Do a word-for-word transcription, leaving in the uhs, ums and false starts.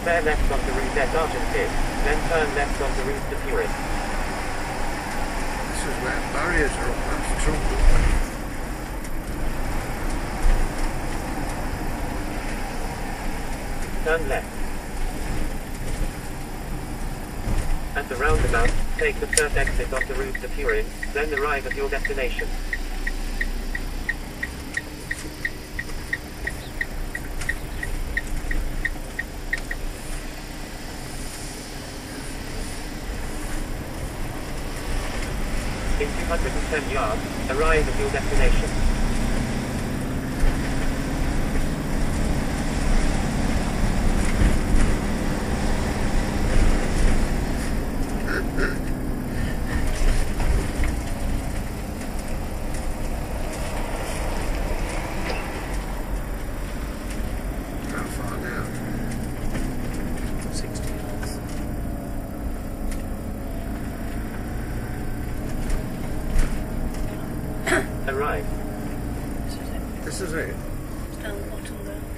bear left onto route at Argent Pit, then turn left onto route to Pewit. This is where barriers are up, that's the trouble. Turn left. At the roundabout, take the third exit off the route to Pewit, then arrive at your destination. In two hundred ten yards, arrive at your destination. How far down? sixty yards. Arrive. This is it. This is it. It's down the bottom there.